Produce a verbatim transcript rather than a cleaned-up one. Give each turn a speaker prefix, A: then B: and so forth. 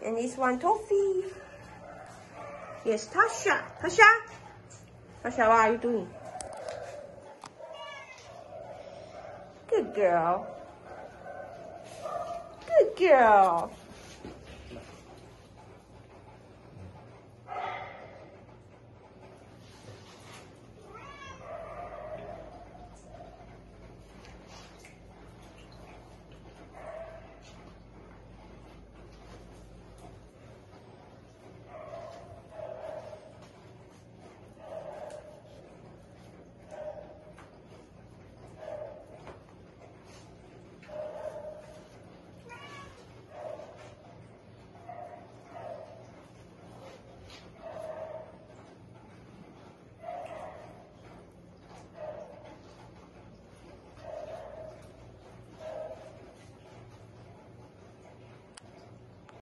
A: And this one, Toffee. Yes, Tasha. Tasha? Tasha, what are you doing? Good girl. Good girl.